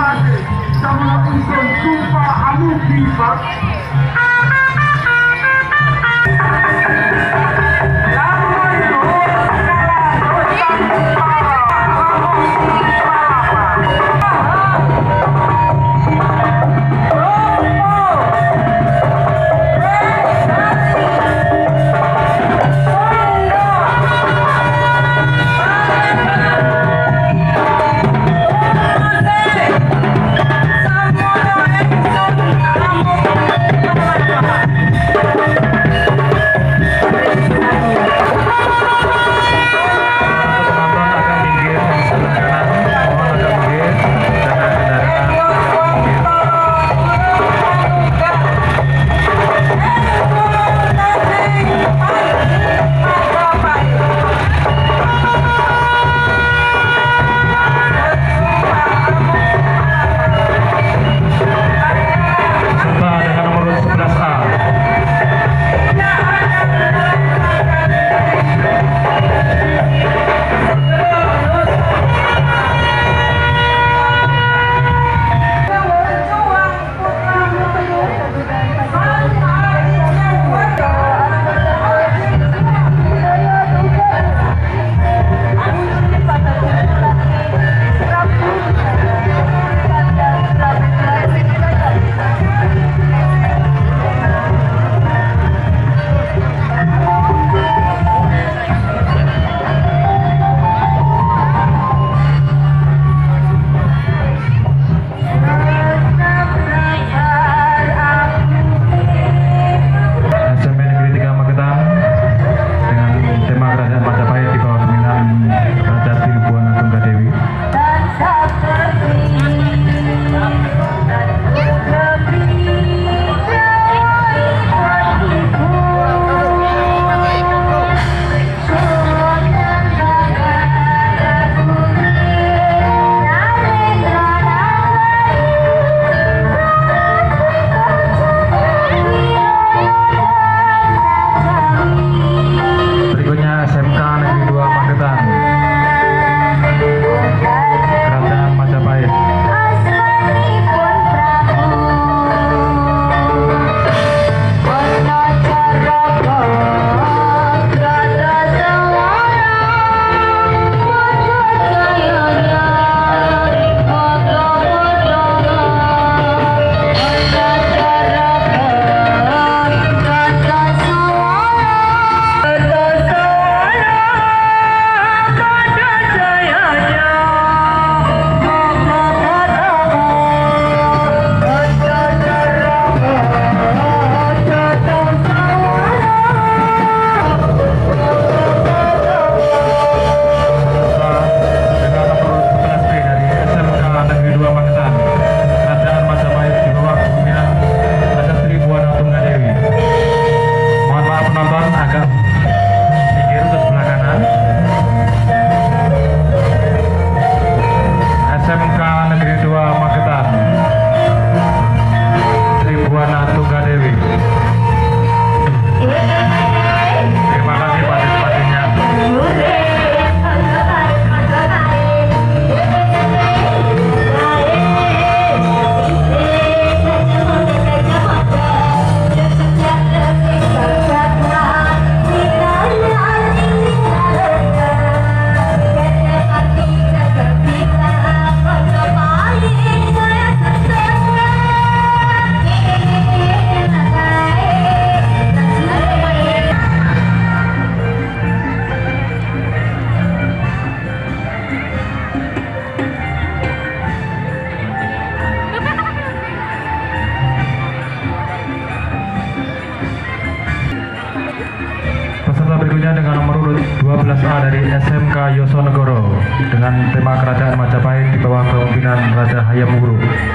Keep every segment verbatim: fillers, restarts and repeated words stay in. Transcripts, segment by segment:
dua belas A dari S M K Yosonegoro dengan tema Kerajaan Majapahit di bawah kepemimpinan Raja Hayam Wuruk.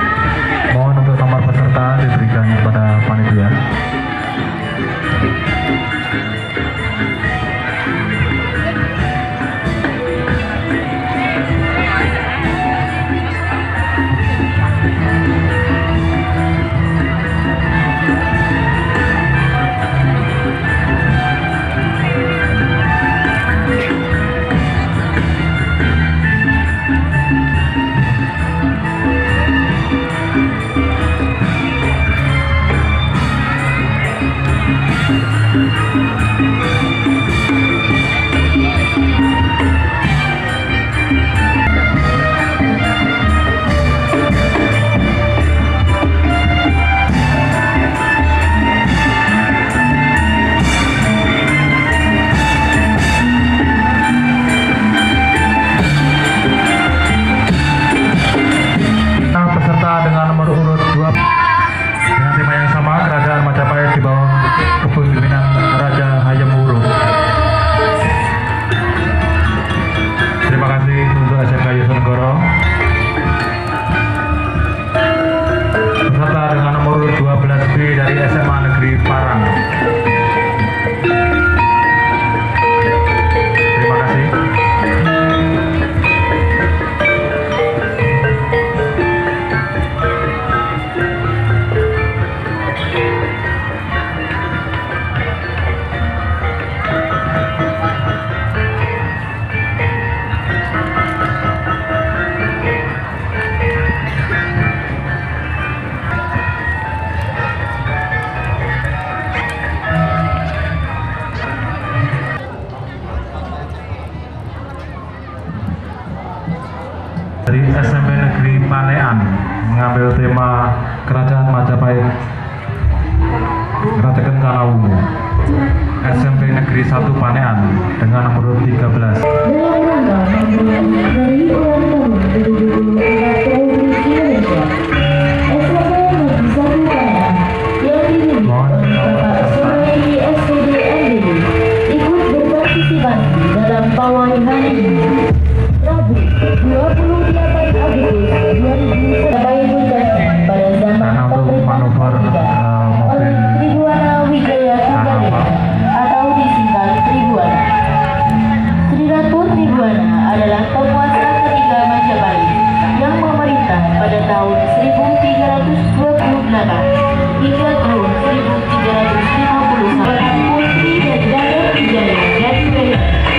Mohon untuk nomor peserta diberikan kepada panitia. Dari S M P Negeri Panean mengambil tema Kerajaan Majapahit Kerajaan Kalawungu. S M P Negeri satu Panean dengan nomor tiga belas. Dalam rangka memperingati ulang tahun ke tujuh puluh empat Republik Indonesia, S M P Negeri satu Panean yang dipimpin oleh Bapak Suryadi S P D M D ikut berpartisipasi dalam pawai hari ini. Rabu, dua puluh delapan Agustus dua ribu sebagai puncaknya pada zaman pemerintahan Ketiga oleh Tribuana Wijaya Tunggaleka atau disingkat Tribuana. Sri Ratu Tribuana adalah penguasa ketiga Majapahit yang memerintah pada tahun seribu tiga ratus dua puluh delapan hingga tahun seribu tiga ratus lima puluh satu. Putri dari Datuk Wijaya Jatiwaringin.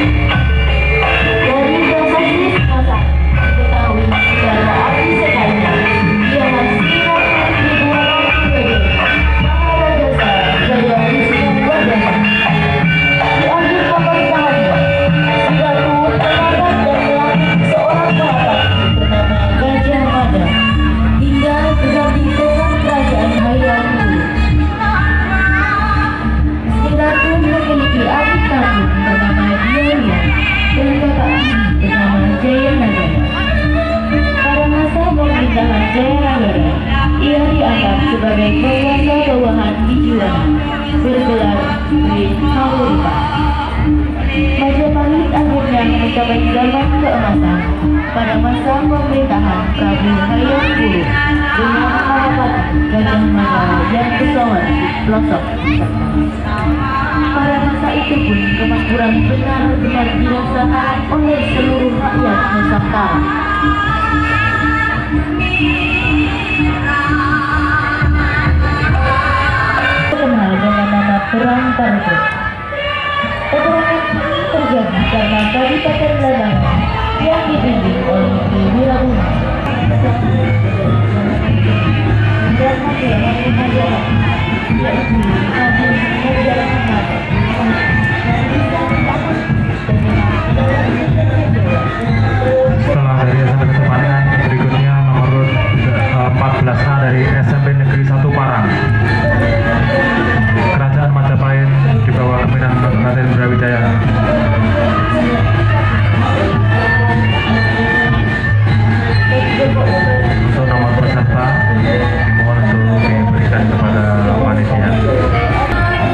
Dari prasasti Singasari diketahui secara arti sekalinya ialah Sri Ratu Tribuana Wijaya Maharajasa Jaya Wisnuwardana. Di akhir pemerintahannya, Sri Ratu terangkat dan melantik seorang bapak bernama Gajah Mada hingga berganti dengan kerajaan Hayam Wuruk. Sri Ratu memiliki adik kandung bernama Diolia dan kakak angkat bernama Jayanagara. Pada masa pemerintahan Jayanagara, ia dianggap sebagai penguasa bawahan Bijuwana bergelar Sri Hanguripa. Majapahit akhirnya mencapai zaman keemasan pada masa pemerintahan Prabu Hayam Wuruk dengan Mahapati Gajah Mada yang pesawat di pelosok Nusantara. Pada masa itu pun kemakmuran benar-benar dirasakan oleh seluruh rakyat Nusantara. Terkenal dengan nama Perang Parigel. Peperangan ini terjadi karena Kadipaten Ladangan yang dipimpin oleh Ki Wirabuma dan masyarakat Majapahit yaitu Abu Nurjalan Mada. Setelah dari S M P satu Panean, berikutnya nomor empat belas A dari S M P Negeri satu Parang. Kerajaan Majapahit di bawah kepemimpinan Raden Brawijaya. Untuk nomor peserta dimohon untuk diberikan kepada panitia.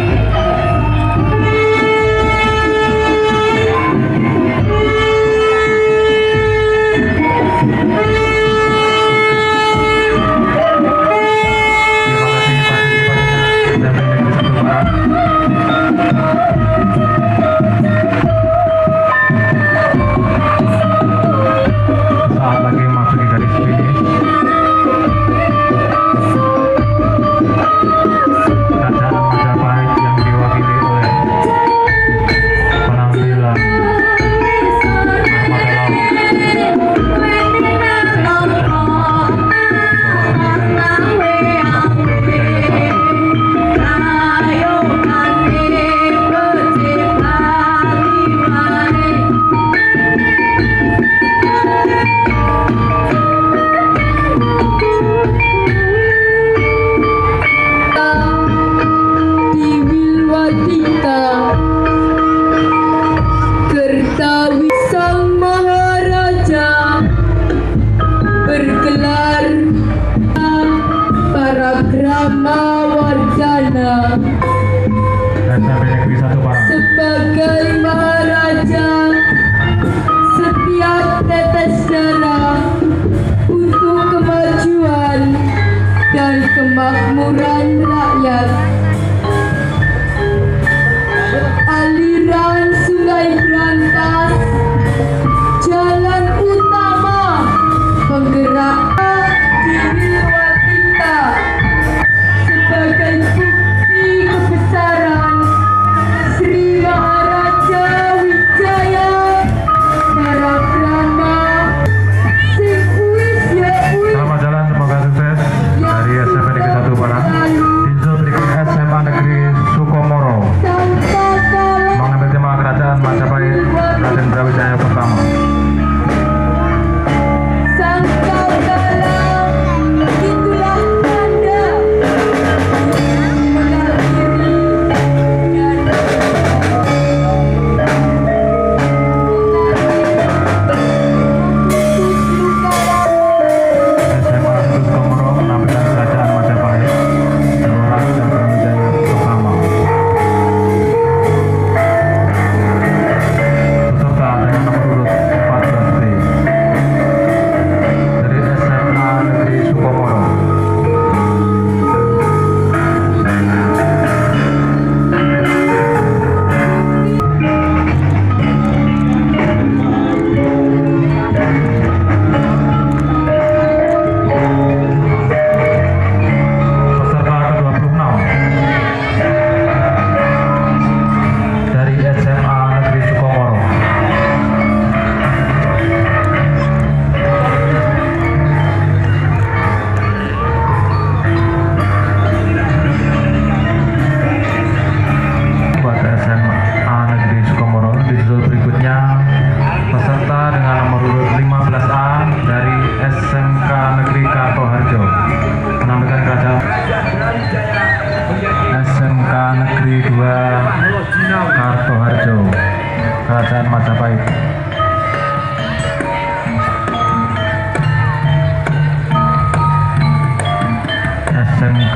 M K.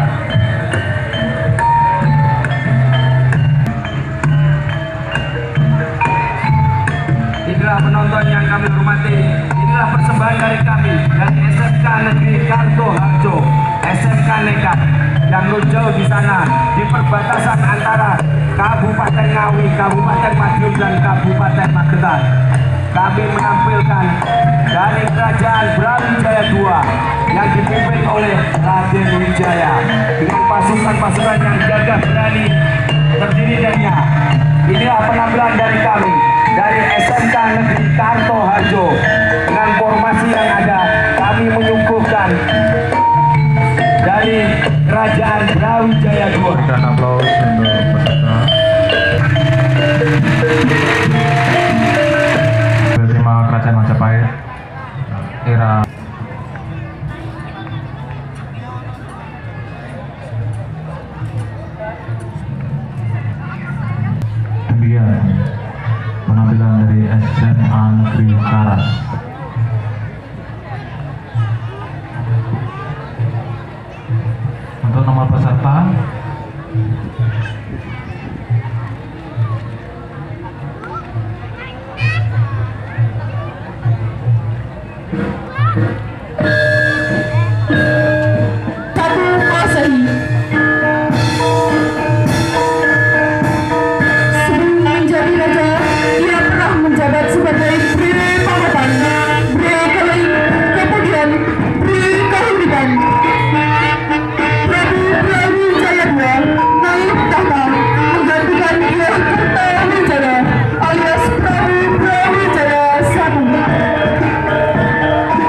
Inilah penonton yang kami hormati, inilah persembahan dari kami dari S M K Negeri Kartoharjo, S M K Nekat yang no jauh di sana di perbatasan antara Kabupaten Ngawi, Kabupaten Madiun dan Kabupaten Magetan. Kami menampilkan dari Kerajaan Brawijaya dua yang dipimpin oleh Raden Wijaya dengan pasukan-pasukan yang gagah berani terdiri darinya. Inilah penampilan dari kami dari S M K Negeri Kartoharjo dengan formasi yang ada. Kami menyuguhkan dari Kerajaan Brawijaya dua. Berikan aplaus untuk peserta. Tema Kerajaan Majapahit era demikian penampilan dari S M A Negeri Karas. Untuk nomor peserta Satu Masehi. Sebelum menjadi raja, ia pernah menjabat sebagai Bri Pangatan, Bri Keling, kemudian Bri Kahuriban. Prabu Brawijaya dua naik tahta menggantikan Kyai Kertawijaya alias Prabu Brawijaya satu.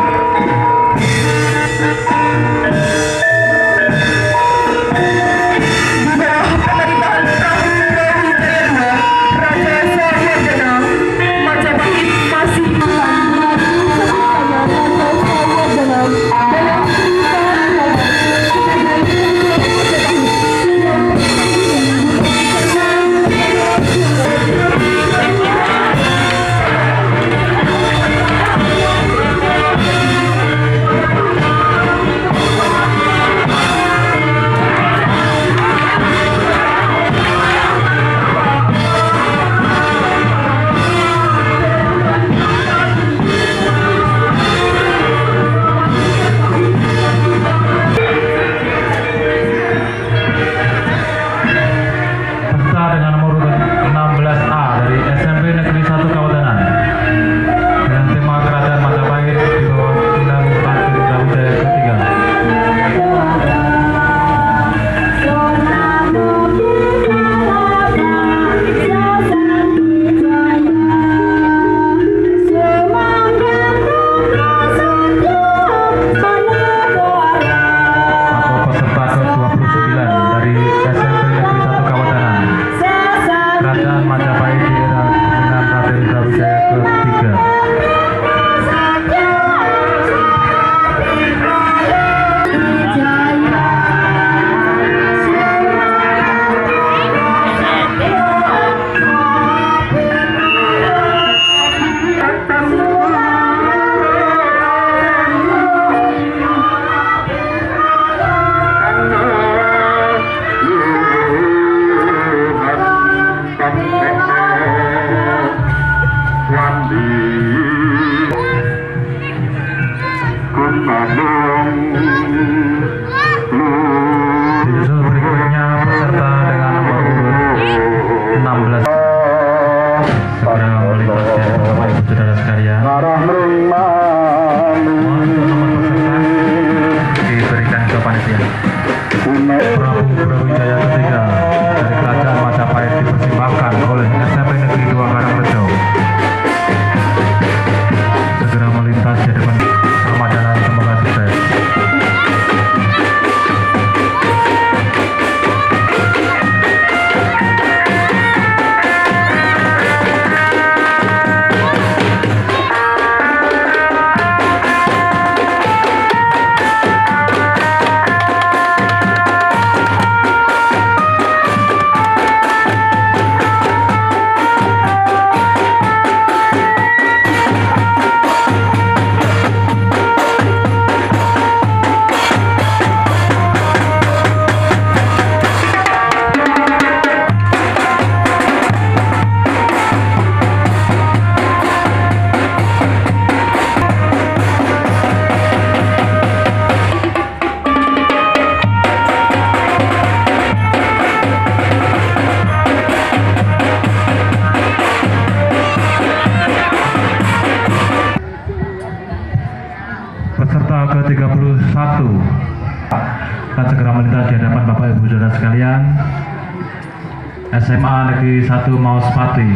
peserta ke tiga puluh satu akan segera melintas di hadapan Bapak Ibu Saudara sekalian. S M A Negeri satu Maus Pati.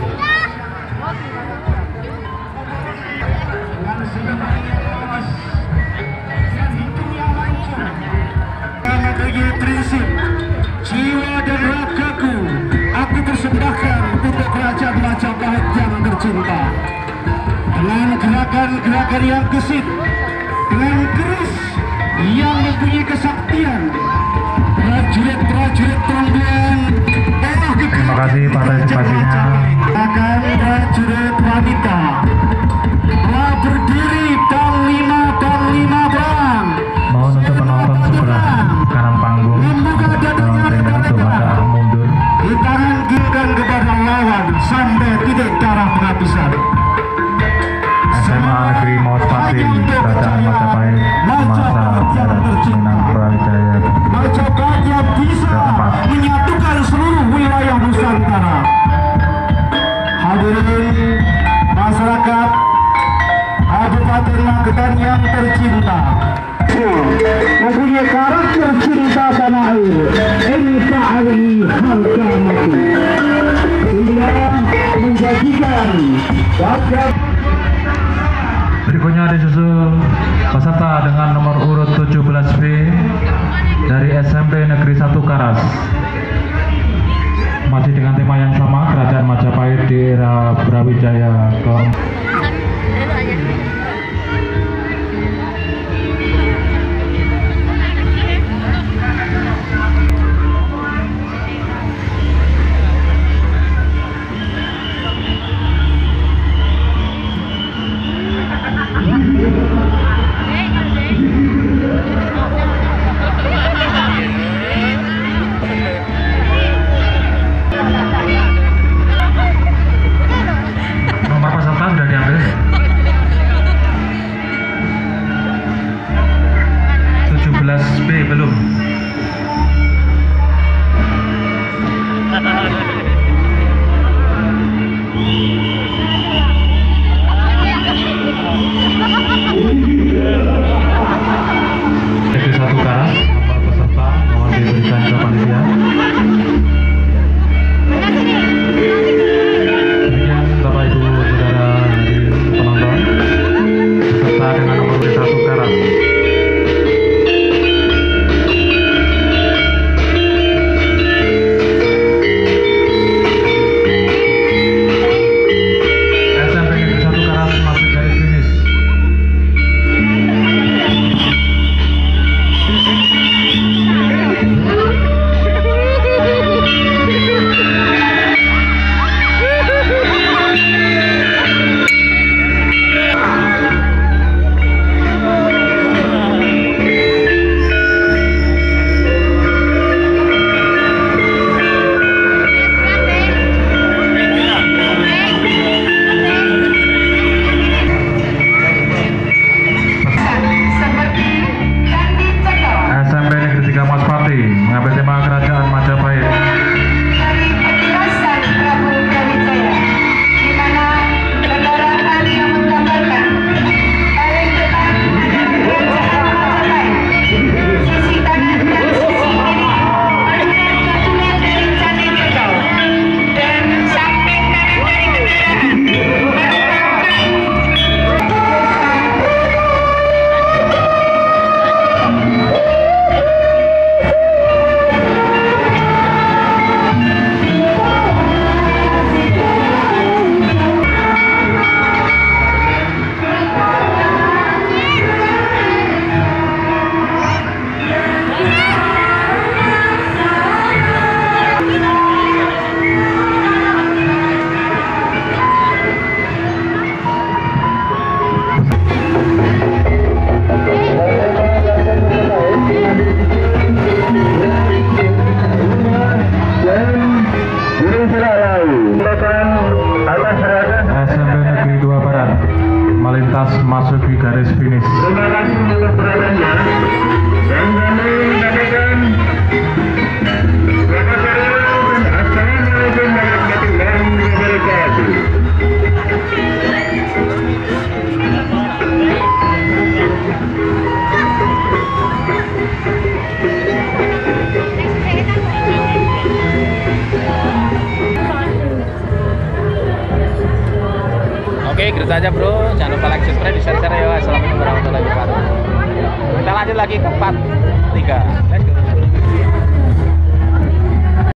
Dengan prinsip jiwa dan ragaku aku persembahkan untuk kerajaan Majapahit yang tercinta. Dengan gerakan-gerakan yang gesit, dengan keris yang mempunyai kesaktian, prajurit-prajurit tromblon penuh Terima kasih partisipasinya. akan prajurit wanita telah berdiri panglima panglima perang. Mohon untuk penonton sebelah kanan panggung tolong tenda untuk agak mundur. Di tangan kirikan kepada lawan sampai titik darah penghabisan. S M A Negeri Maus Pati, Kerajaan Majapahit, masa Barat Minang Brawijaya Majapahit yang bisa keempat. menyatukan seluruh wilayah Nusantara. Hadirin masyarakat Kabupaten Magetan yang tercinta, mempunyai karakter cinta tanah air, N K R I harga mati, sehingga menjadikan warga. Berikutnya disusul peserta dengan nomor urut tujuh belas B dari S M P Negeri satu Karas. Masih dengan tema yang sama, Kerajaan Majapahit di era Brawijaya keempat. Nomor peserta sudah diambil. tujuh belas B belum. Negeri satu Karas, nomor peserta mohon diberikan ke panitia. Demikian Bapak Ibu Saudara hadirin penonton, peserta dengan nomor urut satu Karas. S M P Negeri satu Karas masuk garis finish. S M P Negeri tiga Maus Pati mengambil tema Kerajaan Majapahit. Dari petilasan Prabu Brawijaya, di mana saudara ahli yang menggambarkan paling depan Kerajaan Majapahit, sisi kanan dan sisi kiri adalah gabungan dari Candi Cekau dan samping kanan dari kendaraan. S M P Negeri dua Barat melintas masuk di garis finish. Terima kasih untuk perhatiannya dan kami menyampaikan selamat sore dan assalamualaikum warahmatullahi wabarakatuh. Oke, gitu aja bro. Jangan lupa like, subscribe, di share, share ya. Assalamualaikum warahmatullahi wabarakatuh. Kita lanjut lagi ke part tiga. Let's go.